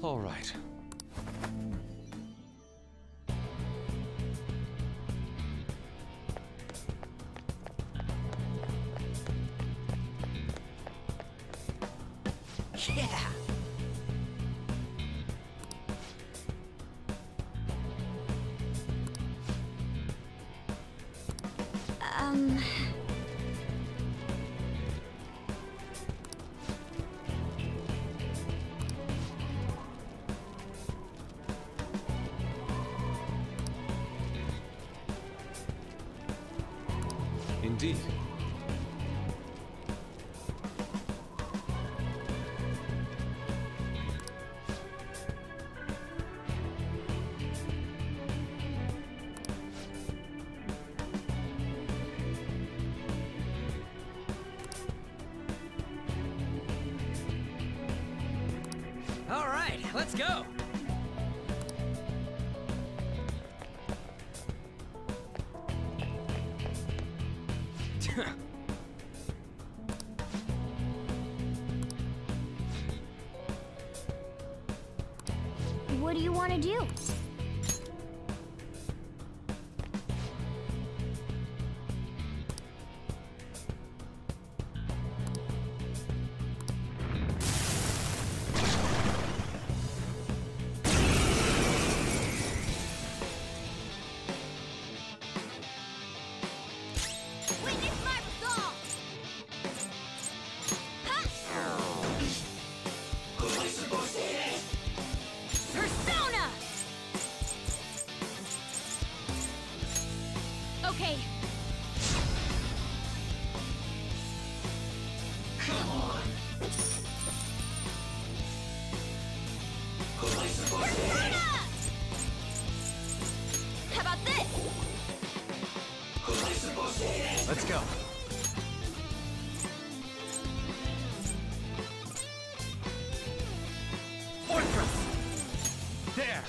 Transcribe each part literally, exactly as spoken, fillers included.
All right. Yeah! Um... Indeed. All right, let's go! What do you want to do? Witness my resolve! Persona! Okay. Come on! Persona! How about this? Let's go. Fortress! There!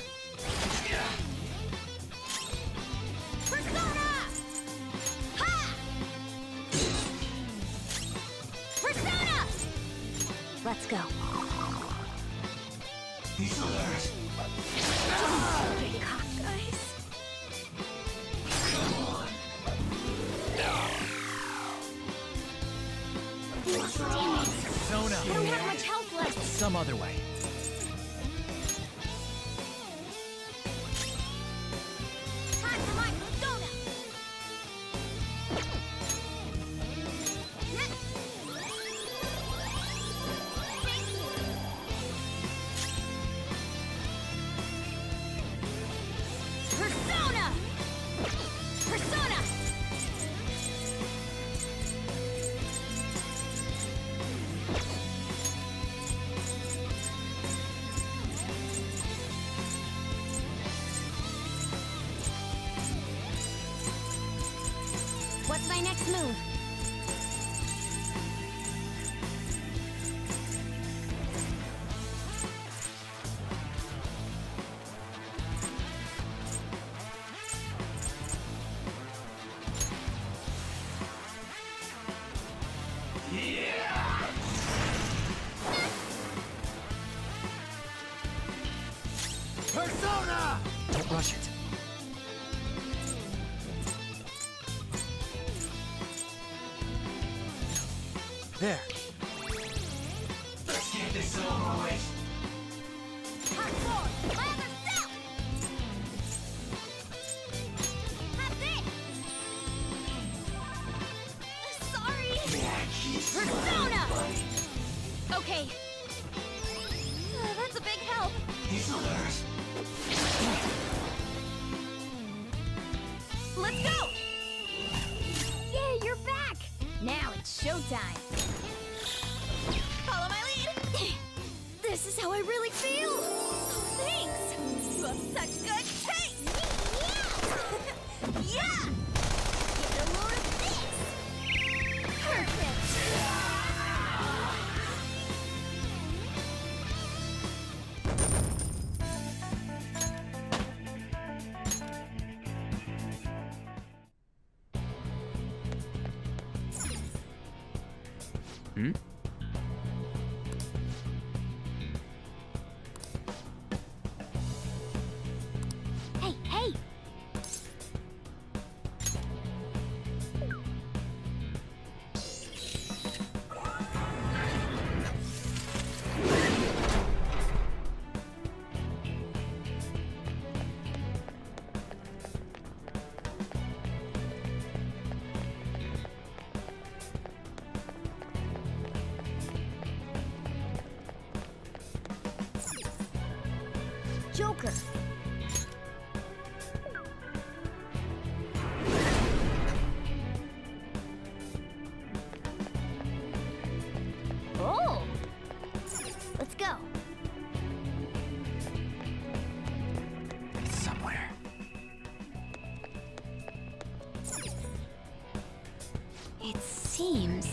Persona! Ha! Persona! Let's go. He's alert! Get cocked, guys. Come on! Damn it. Persona! I don't have much health left. Some other way. Time for my persona! Persona! Persona! What's my next move? Persona! Don't rush it. There. Let's get this over with! Hot sword! My other self! Have this! Sorry! Persona! Okay. Uh, that's a big help. He's alert! Let's go! Yay, you're back! Now it's showtime. Follow my lead! This is how I really feel! Oh, thanks! You have such good taste! Yeah! Yeah! Give it a load of this! Perfect! Hmm? Joker. Oh! Let's go. It's somewhere. It seems...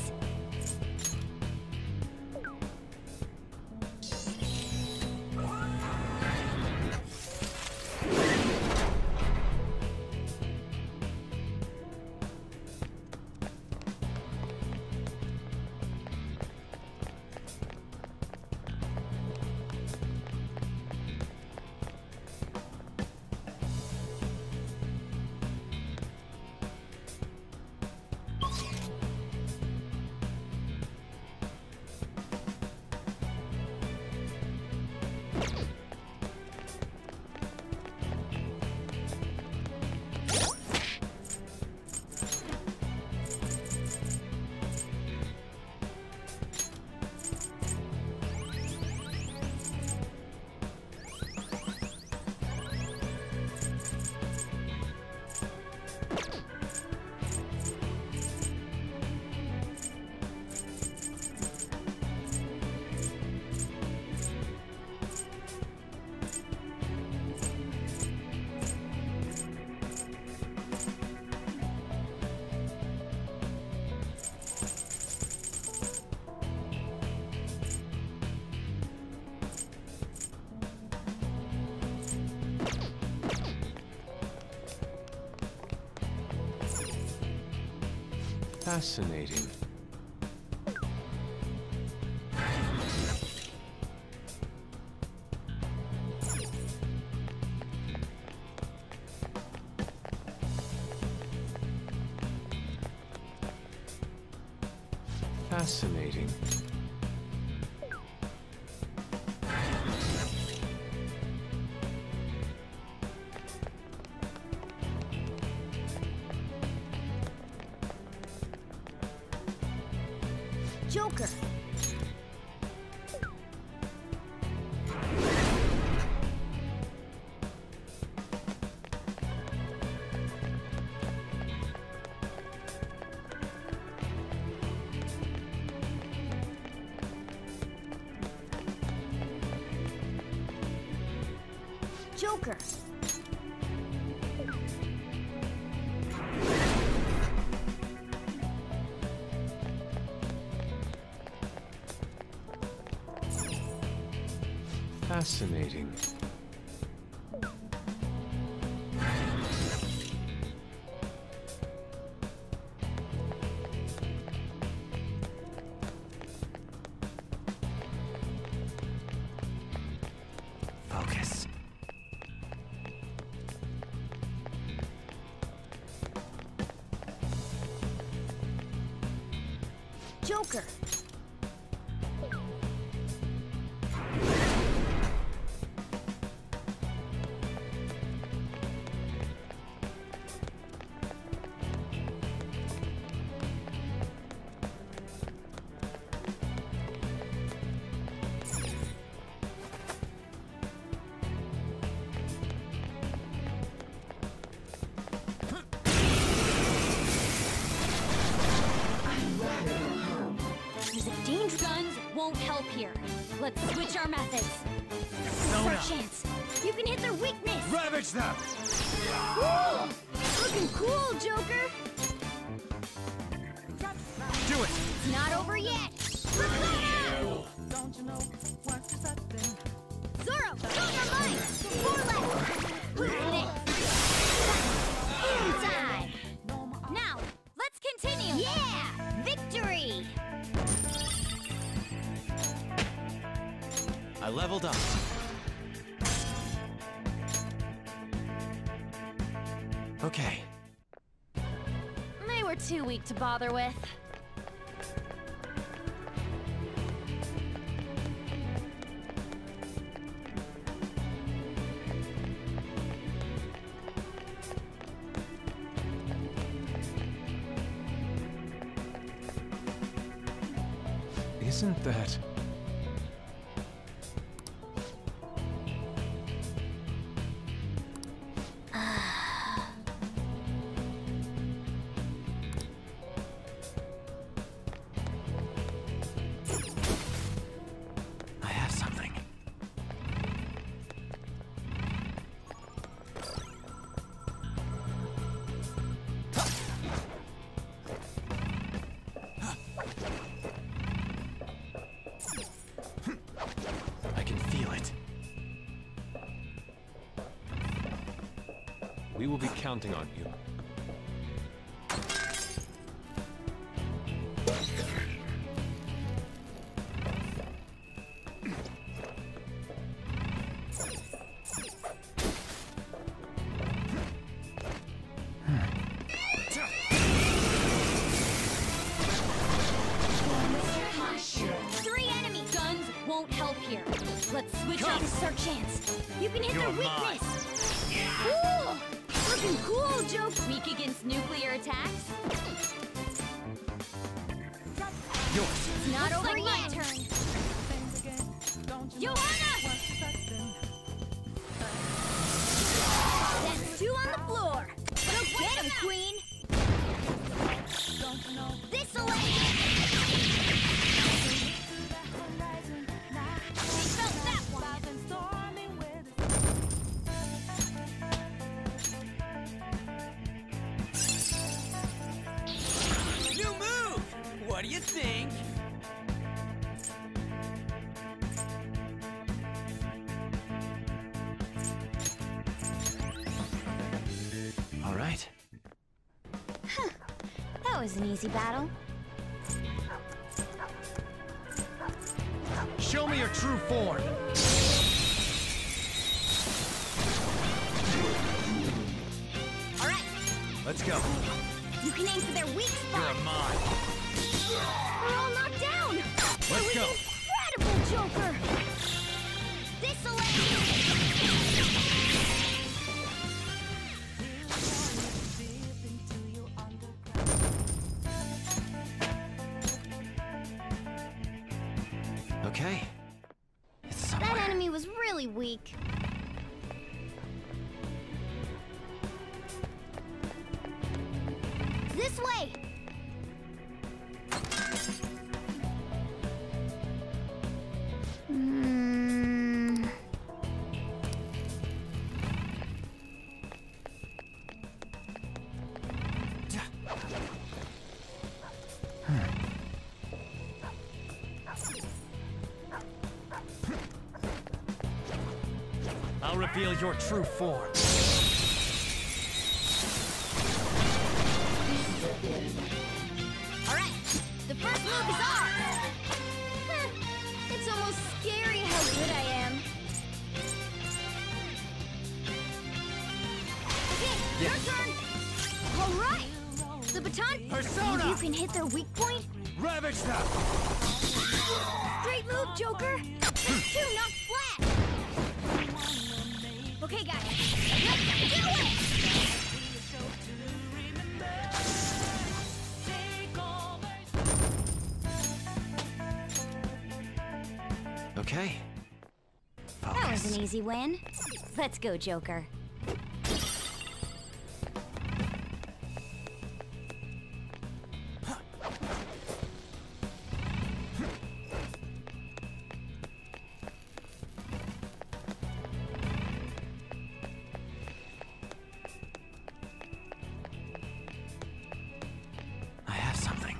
Fascinating. Fascinating. Joker. Joker. Fascinating. Focus. Joker. Guns won't help here. Let's switch our methods. This is our chance. You can hit their weakness. Ravage them! Woo! Looking cool, Joker. Do it! It's not over yet. Persona! Don't you know what is that thing? Zoro, go your mind. Four left. Who's next? Inside. Now, let's continue. Yeah! Victory! I leveled up. Okay. They were too weak to bother with. Isn't that... We will be counting on you. Three enemy guns won't help here. Let's switch Come. up. This is our chance. You can hit You're their mine. weakness. Cool. Looking cool, Joe. Weak against nuclear attacks. Yours. It's not Looks over like my yet. turn. Things again. Don't you know Joanna! what's expecting? That's two on the floor. Go get him, Queen. Don't you know? This'll end Horizon now. it. She felt that one. I've been storming with New move! What do you think? All right. That was an easy battle. Show me your true form. All right, Let's go. you can aim for their weak spot. You're mine. We're all knocked down. That Let's was go. incredible, Joker. This'll end it. Okay. It's That somewhere. enemy was really weak. This way! Hmm. I'll reveal your true form. All right, the first move is ours. Huh, it's almost scary how good I am. Okay, Yes. your turn. All right, the baton. Persona! You can hit their weak point. Ravage them! Great move, Joker. That's two knocked flat. Okay, guys, let's do it. Okay. That was Focus. an easy win. Let's go, Joker. I have something.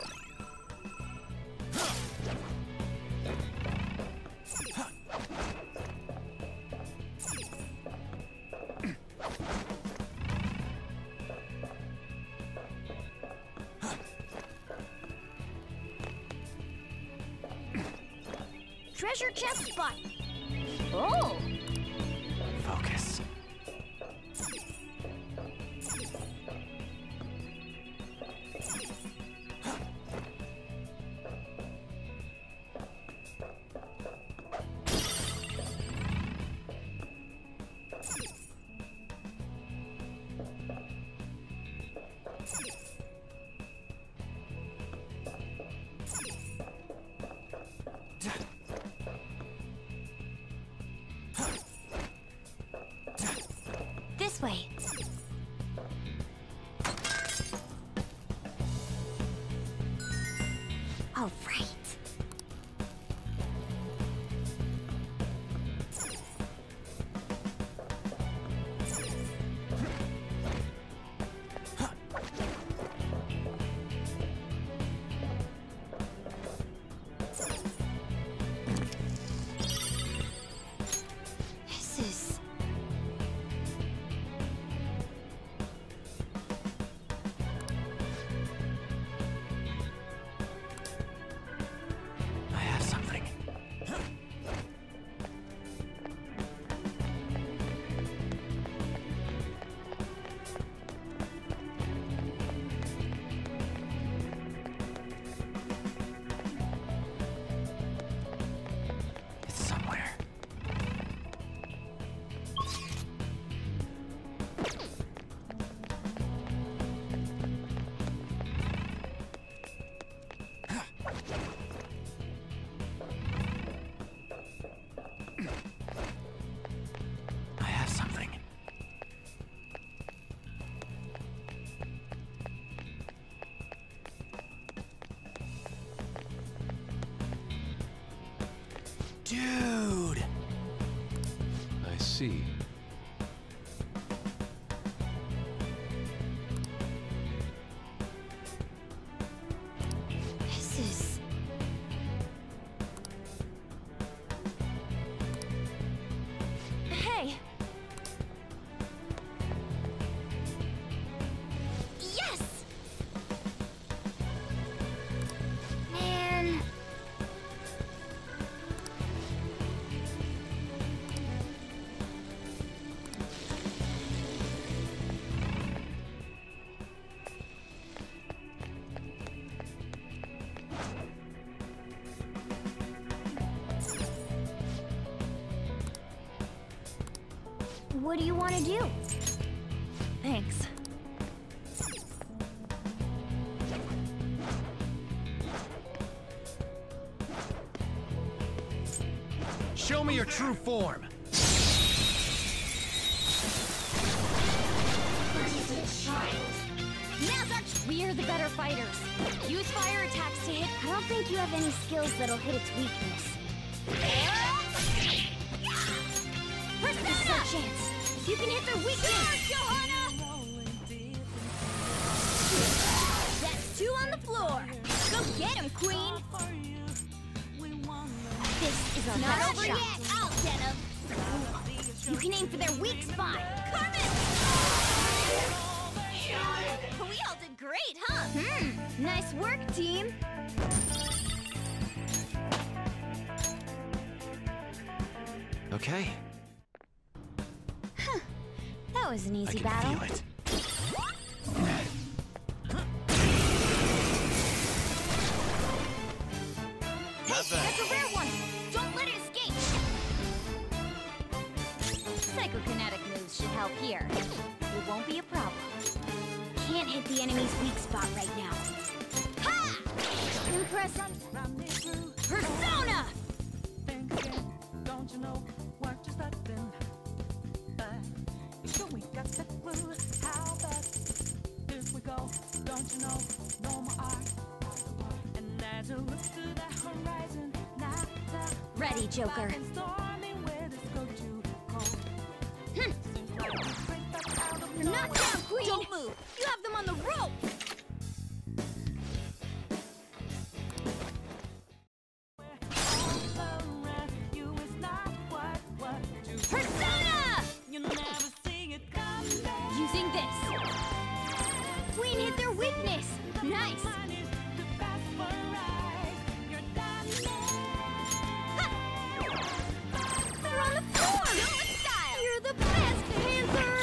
Treasure chest spot. Oh, Focus. see. This is... Hey! Yes! Man... What do you want to do? Thanks. Show me your true form. Now's our... We are the better fighters. Use fire attacks to hit... I don't think you have any skills that'll hit its weakness. This is our chance. You can hit their weakness. Johanna! That's two on the floor. Go get him, Queen. This is our not best over shot. Yet. I'll get him. You can aim for their weak spot. Carmen! We all did great, huh? Hmm. Nice work, team. Okay. Huh. That was an I easy can battle. feel it. Hey, that's a rare one! Don't let it escape! Psychokinetic moves should help here. It won't be a problem. Can't hit the enemy's weak spot right now. Ha! Impressive. Persona! Think again, don't you know what you're starting? But sure we got that clue. How fast if we go? Don't you know? No more art. And as you look to the horizon, now the Ready, Joker. stormy weather's go to cold. Hm. Seems like we break back out of You're knocked nowhere. down, Queen! Don't move! You have them on the rope! Persona! Using this. Queen hit their weakness. Nice. Ha! They're on the floor. Do it style. You're the best, Panther.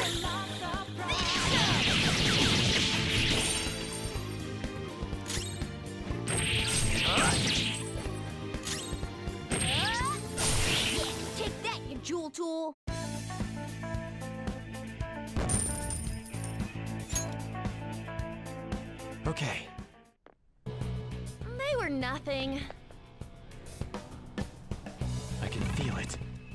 Yeah, take that, you jewel tool. Okay. They were nothing. I can feel it.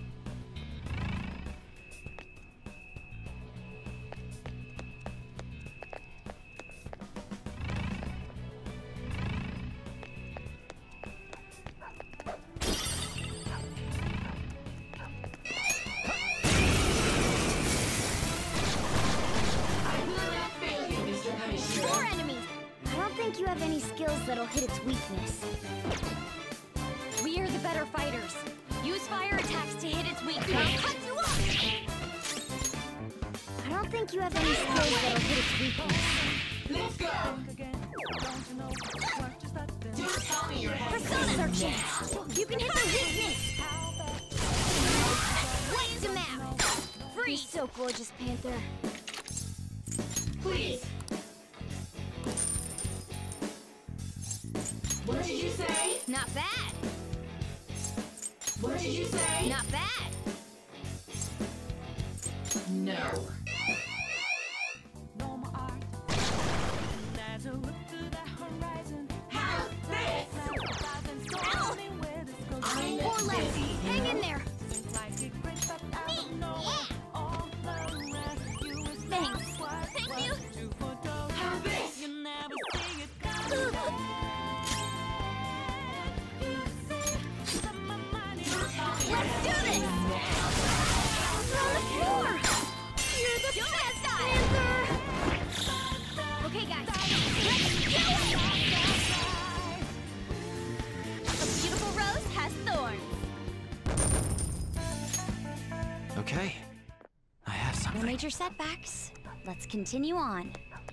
More enemies! I don't think you have any skills that'll hit its weakness. We are the better fighters. Use fire attacks to hit its weakness. I'll cut you off! I don't think you have any skills that'll hit its weakness. Let's go! Just tell me your head. Persona's our chance! You can hit their weakness! Wait them out! Freeze! You're so gorgeous, Panther. Please. What did you say? Not bad! What did you say? Not bad! No. No more art. And as you look to the horizon, How's this? stormy weather's go to I'm Four left! busy. Hang in there! seems like it breaks up out Me! of nowhere. All around you is Thanks. what Thank what you. to forego. How's this? You never see it coming. You see that my mind is Let's do this! Throw the thorns. Okay. I have No something. major setbacks. Let's continue on.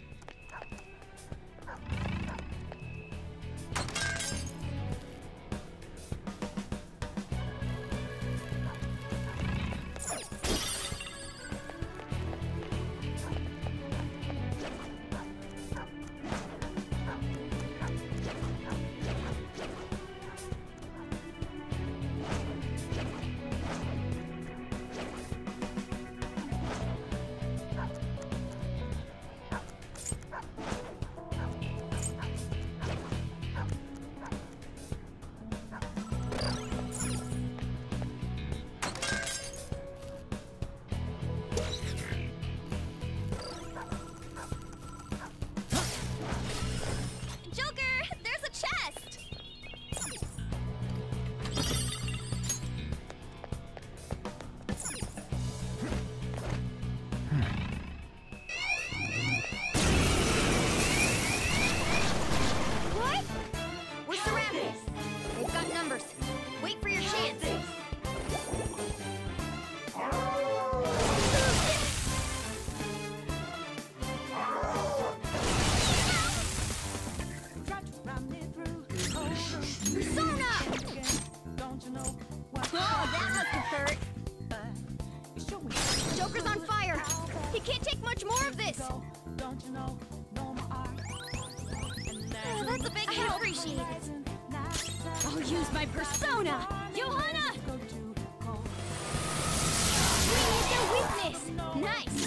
Don't you know, no more art. Oh, that's a big help. I appreciate it. I'll use my persona! Johanna! We need their weakness! Nice!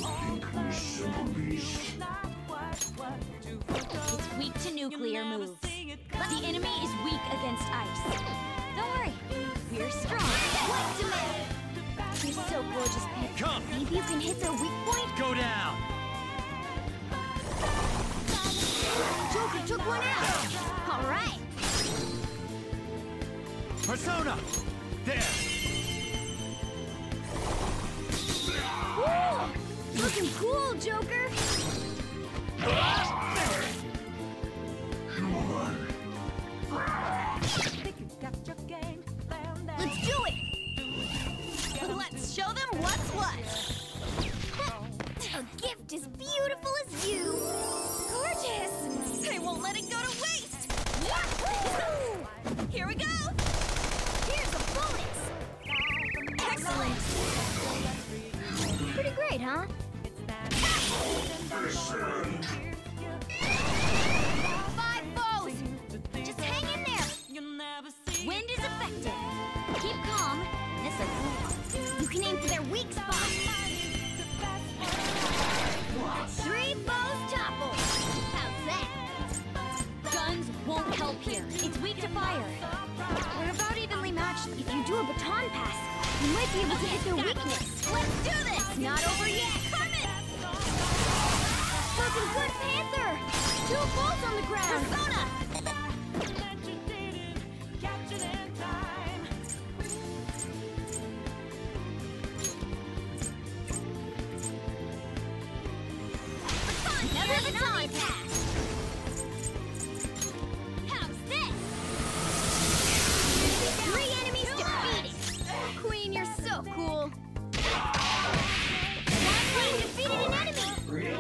It's weak to nuclear moves. But the enemy is weak against ice. Don't worry, we're strong. What demand? You're so gorgeous, Pip. Come! Maybe you can hit their weak point? Go down! Joker took one out! Alright! Persona! There! Woo! Looking cool, Joker! Let's do it! Let's show them what's what! A gift as beautiful as you! Gorgeous! I won't let it go to waste! Here we go! Here's a bonus! Excellent! Pretty great, huh? Five bows! Just hang in there! Wind is effective. Keep calm. This is cool. You can aim for their weak spot. Three bows toppled. How's that? Guns won't help here. It's weak to fire. We're about evenly matched. If you do a baton pass, you might be able to hit their weakness. Let's do this! It's not over yet. Carmen! Looking good, Panther! Two balls on the ground. Persona! Another baton pass! How's this? Three enemies defeated! Queen, you're so cool! That queen defeated an enemy!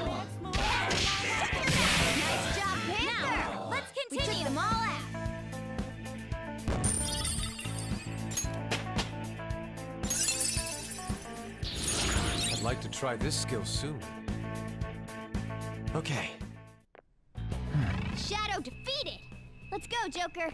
Nice job, Panther! Now, let's continue! We took them all out! I'd like to try this skill soon. Okay. Shadow defeated! Let's go, Joker!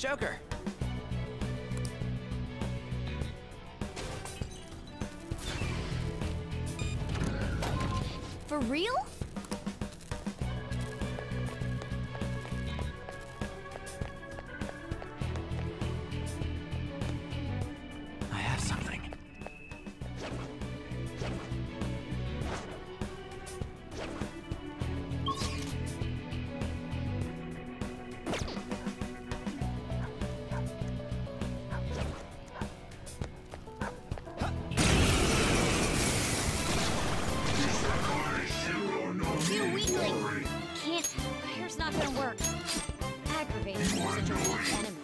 Joker. For real? I have something. You weakling! Can't. Here's not gonna work. Aggravating for such a weak enemy.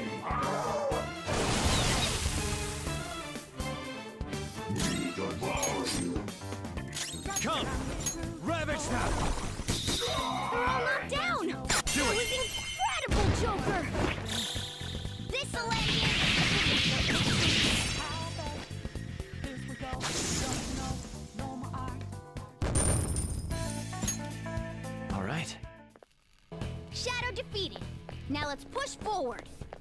Come! Ravage them! They're all knocked down! Do That it! was incredible, Joker! This'll end you! How fast this we go? Don't you know? No more art. All right. Shadow defeated. Now let's push forward.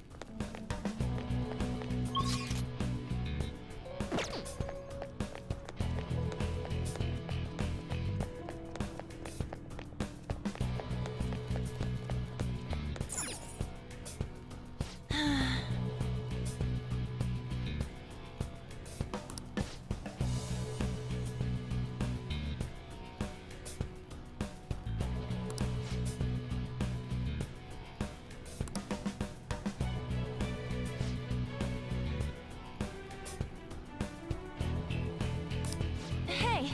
Hey!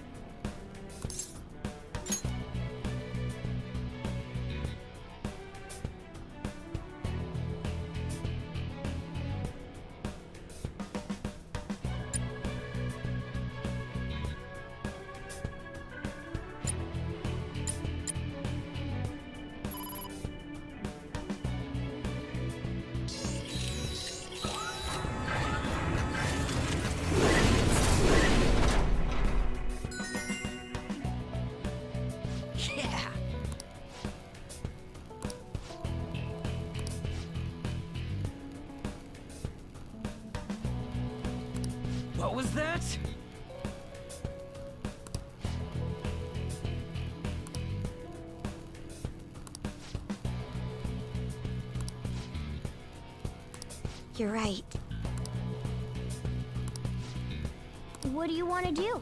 Yeah. What was that? You're right. What do you want to do?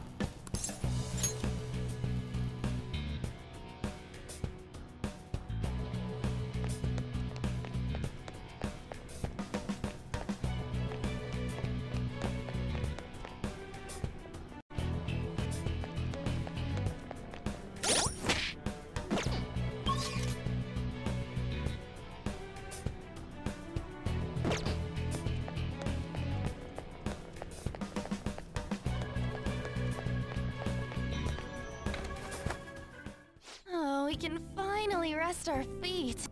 Oh, we can finally rest our feet.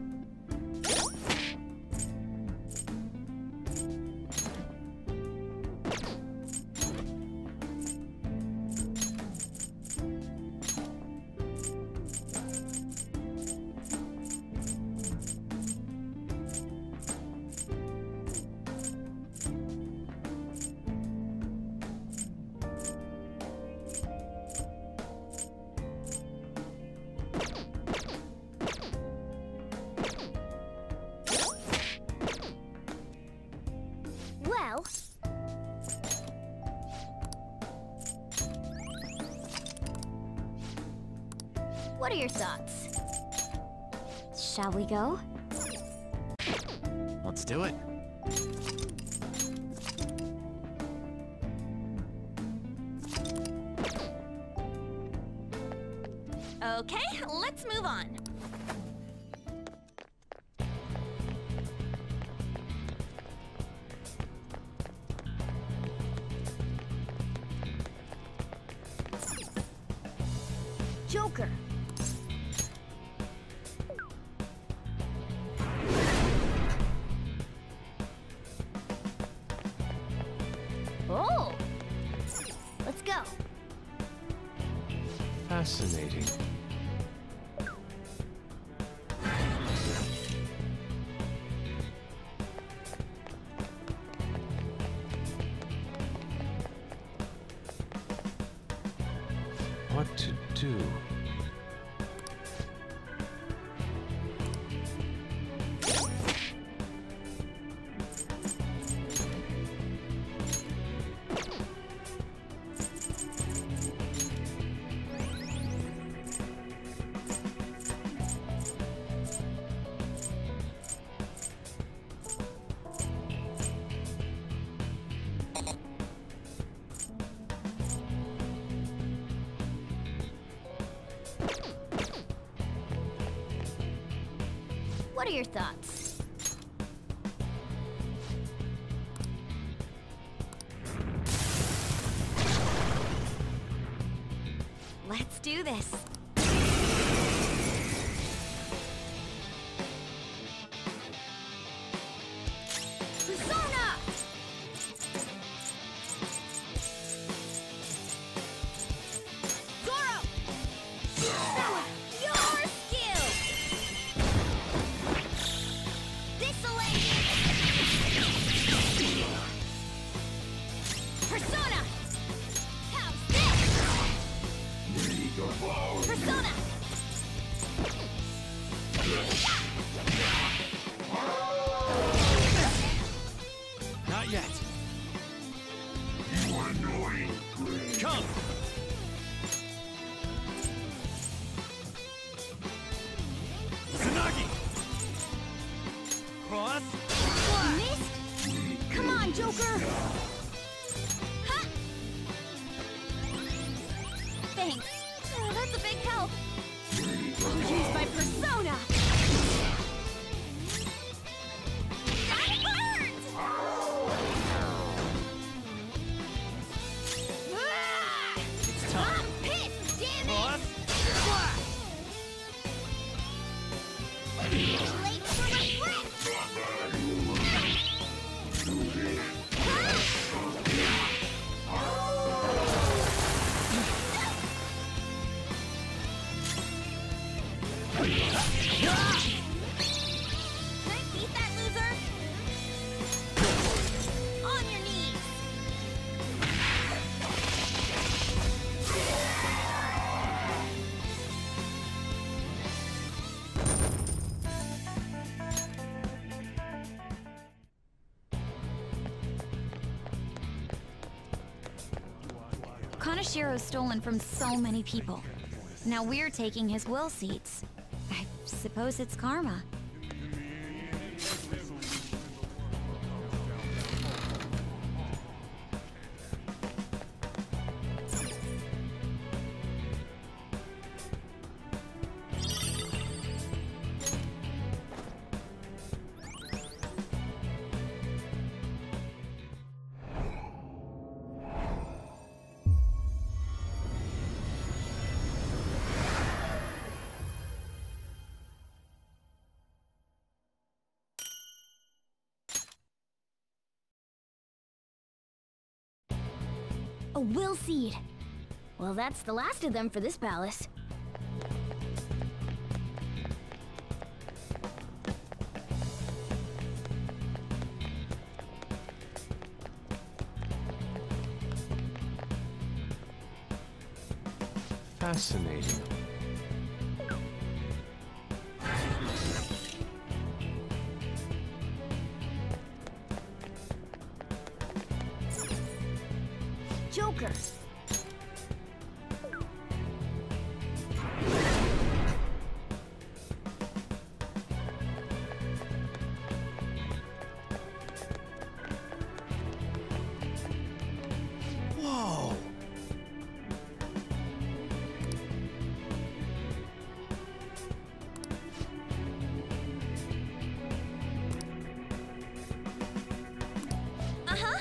Well... What are your thoughts? Shall we go? Let's do it. Okay, let's move on. Joker. Oh! Let's go. Fascinating. what to do. What are your thoughts? Let's do this. Persona! Goro! That was your skill! This'll end it! Persona! How's this? Persona! Not yet. Come! Tsunagi! Cross! Missed? Come on, Joker! Huh? Thanks. Oh, that's a big help. I'll use my persona! That hurts! Ah! It's time. I'm pissed, damn it! Cross! Late for regret! Can I beat that loser? On your knees! Kaneshiro's stolen from so many people. Now we're taking his will seats. I suppose it's karma. A will seed. Well, that's the last of them for this palace. Fascinating. Joker. Whoa! Uh-huh.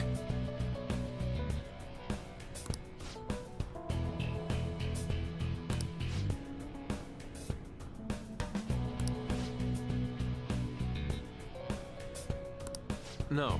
No.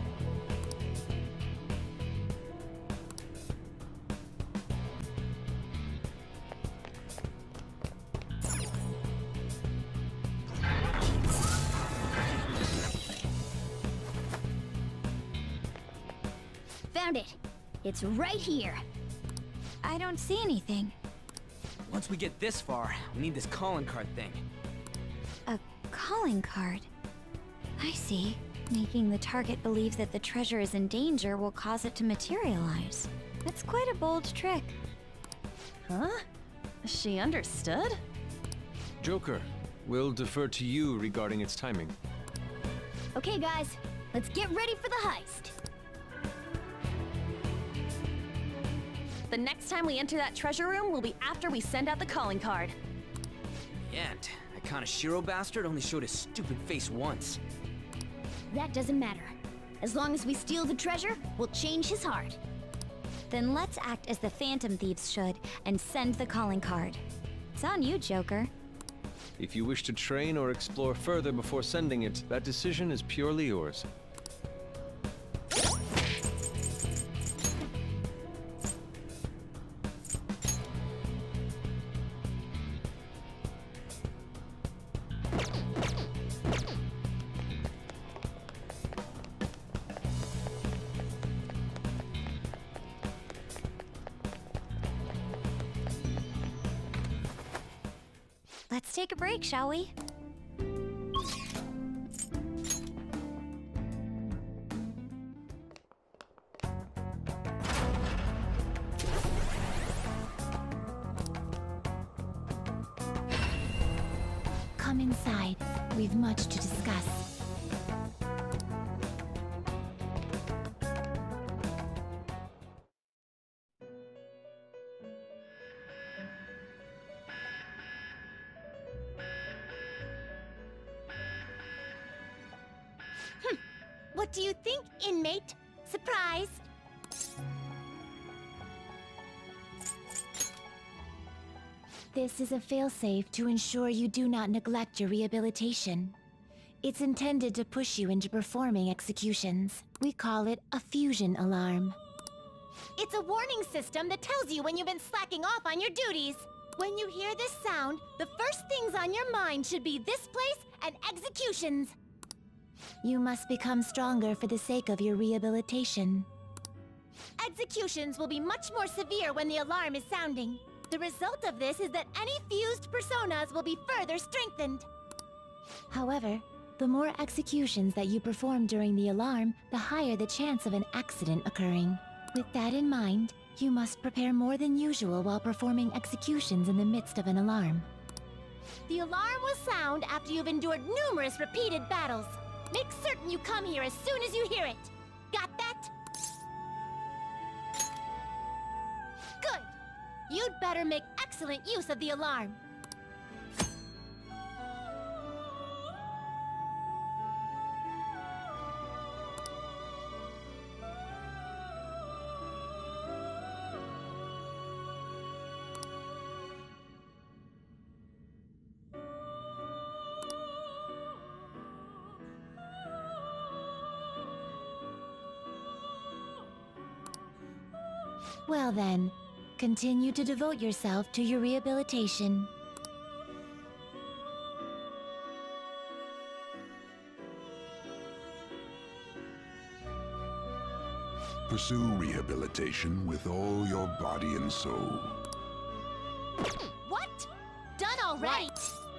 Found it. It's right here. I don't see anything. Once we get this far, we need this calling card thing. A calling card? I see. Making the target believe that the treasure is in danger will cause it to materialize. That's quite a bold trick. Huh? She understood? Joker, we'll defer to you regarding its timing. Okay, guys, let's get ready for the heist. The next time we enter that treasure room will be after we send out the calling card. Yeah, and that Kaneshiro bastard only showed his stupid face once. That doesn't matter. As long as we steal the treasure, we'll change his heart. Then let's act as the Phantom Thieves should and send the calling card. It's on you, Joker. If you wish to train or explore further before sending it, that decision is purely yours. Let's take a break, shall we? Come inside. We've much to discuss. What do you think, inmate? Surprised? This is a failsafe to ensure you do not neglect your rehabilitation. It's intended to push you into performing executions. We call it a fusion alarm. It's a warning system that tells you when you've been slacking off on your duties. When you hear this sound, the first things on your mind should be this place and executions. You must become stronger for the sake of your rehabilitation. Executions will be much more severe when the alarm is sounding. The result of this is that any fused personas will be further strengthened. However, the more executions that you perform during the alarm, the higher the chance of an accident occurring. With that in mind, you must prepare more than usual while performing executions in the midst of an alarm. The alarm will sound after you've endured numerous repeated battles. Make certain you come here as soon as you hear it. Got that? Good. You'd better make excellent use of the alarm. Well then, continue to devote yourself to your rehabilitation. Pursue rehabilitation with all your body and soul. What? Done already?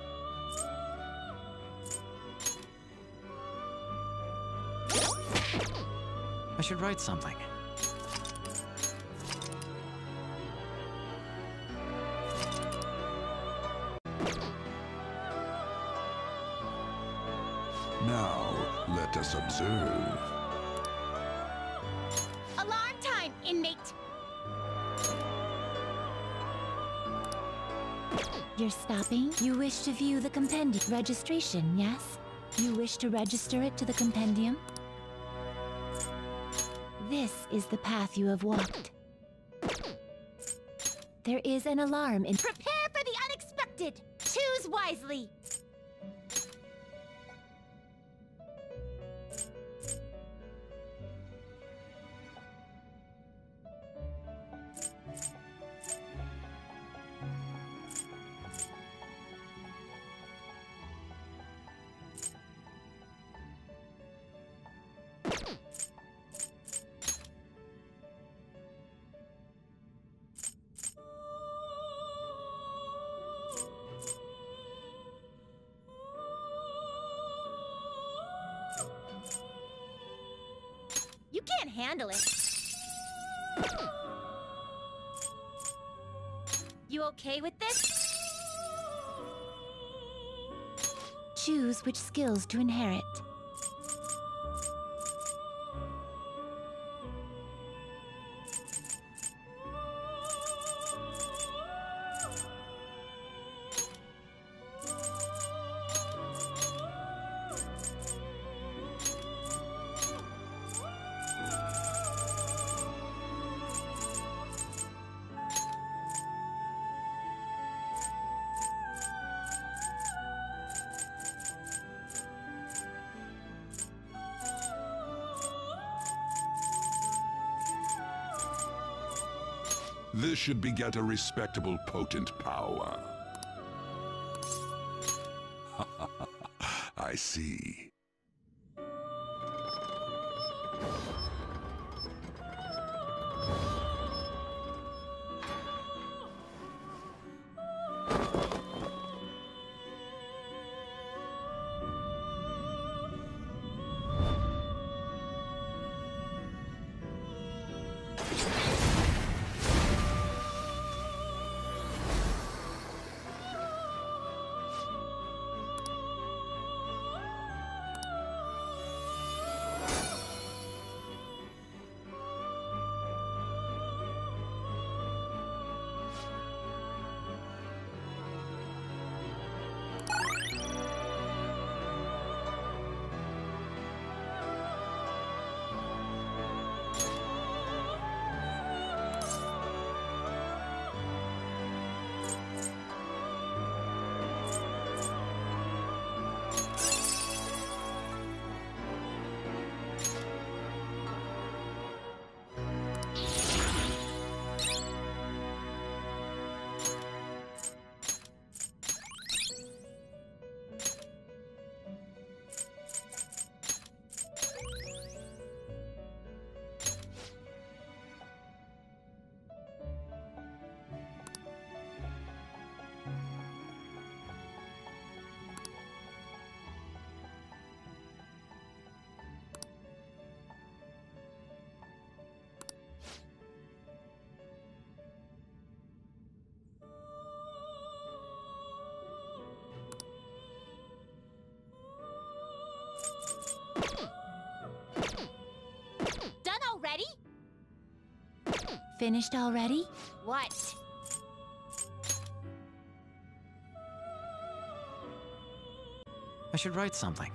I should write something. Now, let us observe. Alarm time, inmate! You're stopping? You wish to view the compendium registration, yes? You wish to register it to the compendium? This is the path you have walked. There is an alarm in- Prepare for the unexpected! Choose wisely! handle it. You okay with this? Choose which skills to inherit. This should beget a respectable, potent power. I see. Done already? Finished already? What? I should write something.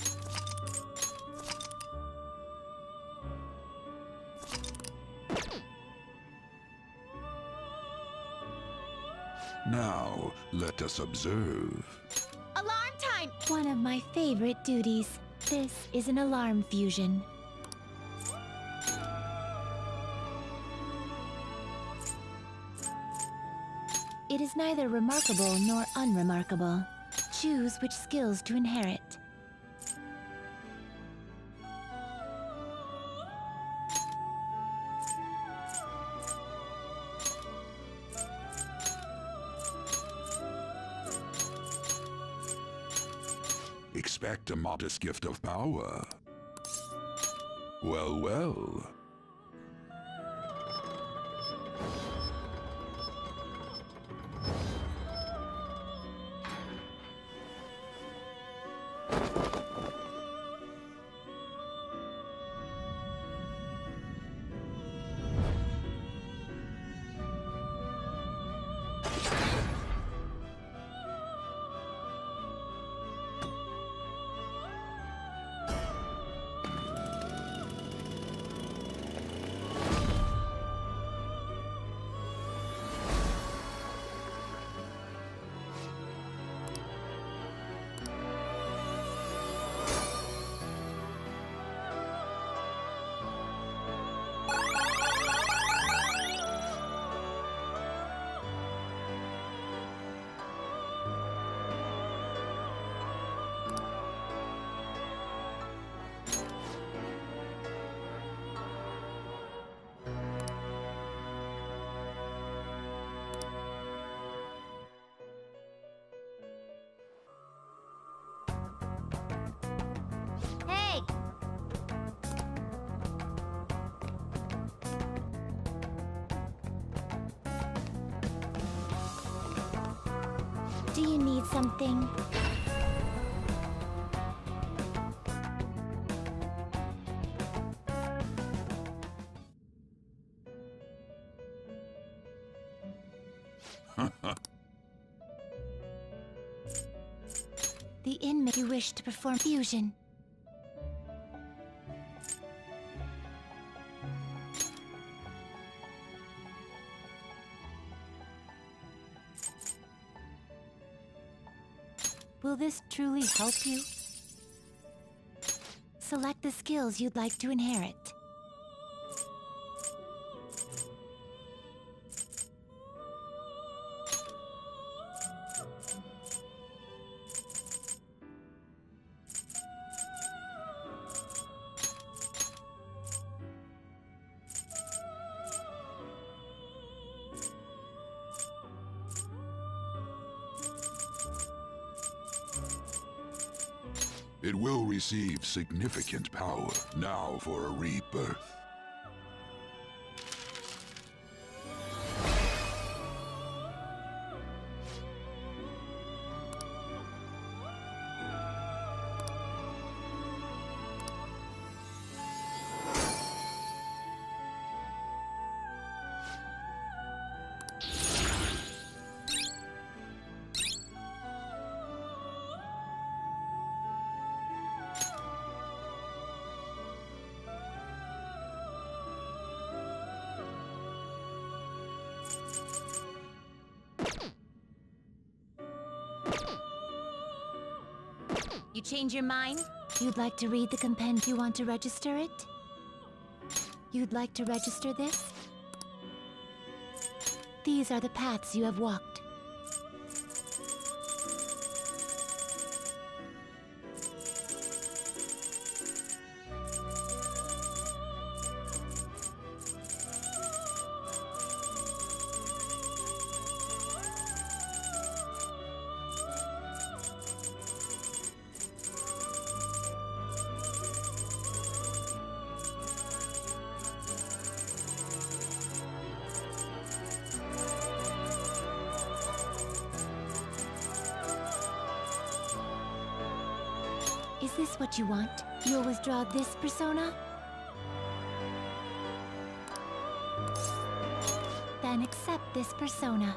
Now, let us observe. Alarm time! One of my favorite duties. This is an alarm fusion. It is neither remarkable nor unremarkable. Choose which skills to inherit. Expect a modest gift of power. Well, well. needed something. The inmate you wish to perform fusion. Will this truly help you? Select the skills you'd like to inherit. It will receive significant power. Now for a rebirth. You change your mind? You'd like to read the compendium? You want to register it? You'd like to register this? These are the paths you have walked. Is this what you want? You'll withdraw this persona? Then accept this persona.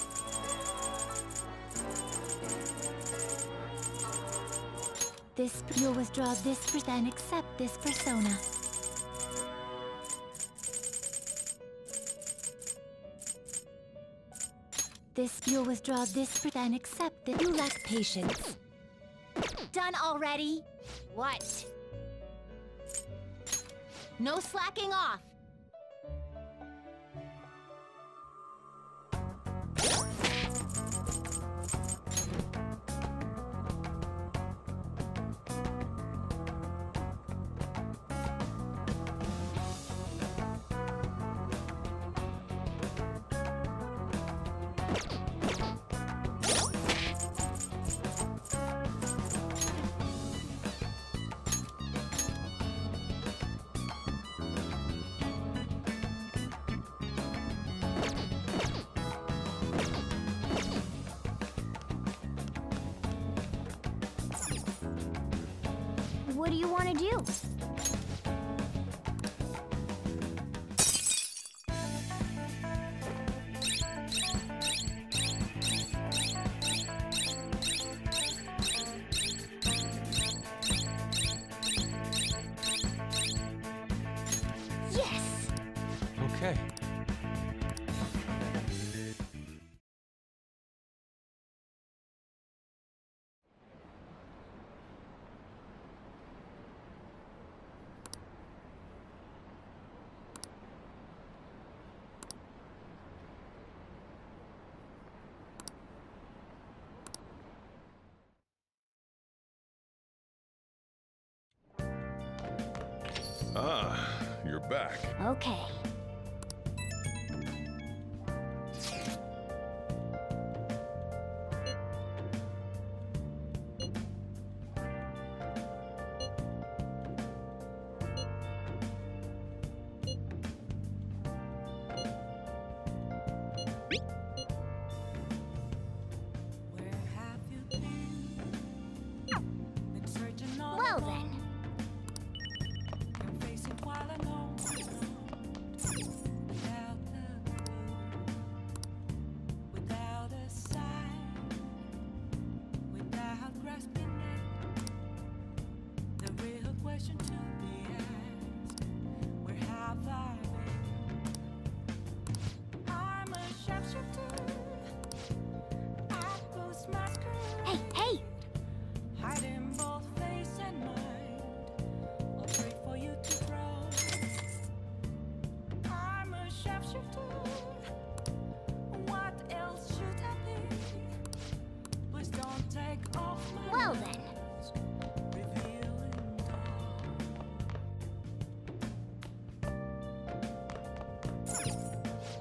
This, you'll withdraw this, per then accept this persona. This, you'll withdraw this, per then accept it. You lack patience. Done already? What? No slacking off. What do you want to do? Yes! Okay. Ah, you're back. Okay. Where have you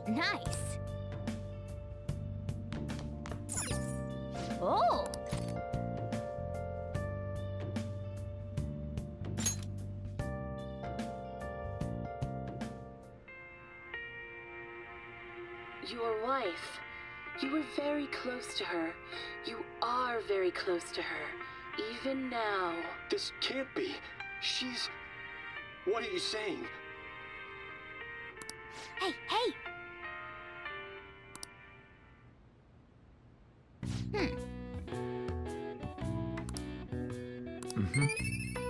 Nice. Oh. Your wife. You were very close to her. You are very close to her. Even now. This can't be. She's... What are you saying? Hey, hey! Hmm. Mm-hmm.